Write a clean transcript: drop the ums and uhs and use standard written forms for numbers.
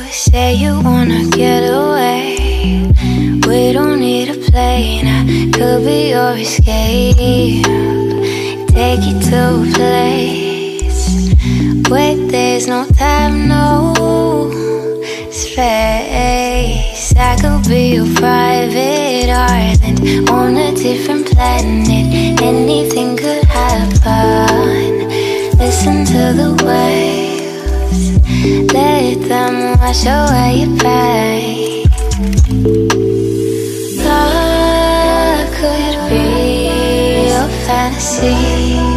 say you wanna get away. We don't need a plane, I could be your escape. Take you to a place where there's no time, no space. I could be your private island on a different planet. Anything could happen. Listen to the waves, let them wash away your pain. Love could be your fantasy.